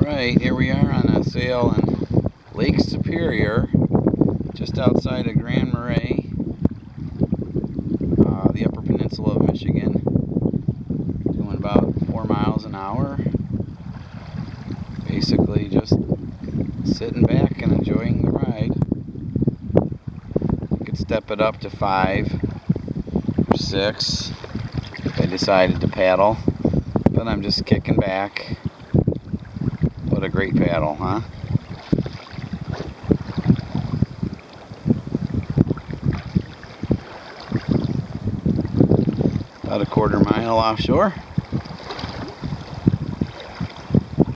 Alright, here we are on a sail in Lake Superior, just outside of Grand Marais, the upper peninsula of Michigan. Doing about 4 miles an hour. Basically just sitting back and enjoying the ride. I could step it up to 5 or 6 if I decided to paddle, but I'm just kicking back. What a great paddle, huh? About a 1/4 mile offshore.